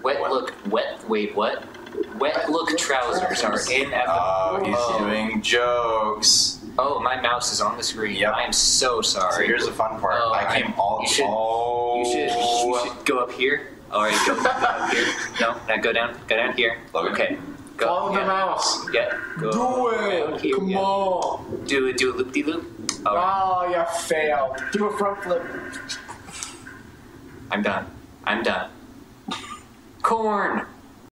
Wait, what? Wet look trousers are in at the... Oh, he's doing jokes. Oh, my mouse is on the screen. Yep. I am so sorry. So here's the fun part. Oh, I came all... You should go up here. All right, go up here. No, now go down here. Logan. Okay. Go. Follow the mouse. Yeah. Go Do it. Here, Come on. Do a loop-de-loop. All right. Oh, you failed. Do a front flip. I'm done. Corn.